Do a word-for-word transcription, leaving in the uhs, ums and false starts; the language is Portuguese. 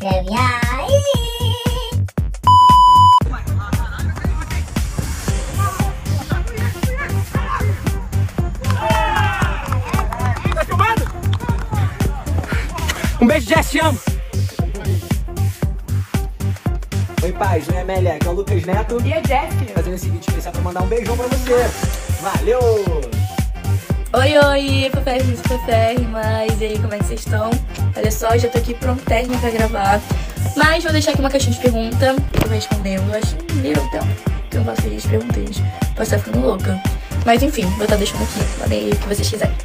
inscreve aí. Um beijo, Jess, te amo! Oi, paz, não é Amélia, aqui é o Lucas Neto. E a Jess? Fazendo esse vídeo especial pra mandar um beijão pra você. Valeu! Oi, oi, papérrimas e papérrimas, e aí, como é que vocês estão? Olha só, já tô aqui prontérrima pra gravar, mas vou deixar aqui uma caixinha de pergunta, eu vou respondendo, acho meio tempo que eu não faço as perguntas, posso estar ficando louca. Mas enfim, vou estar deixando aqui, mandei o que vocês quiserem.